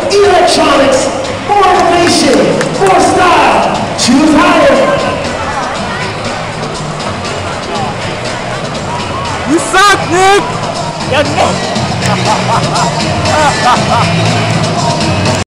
electronics, more innovation, more style. Choose higher. You suck, Nick! Yan mo!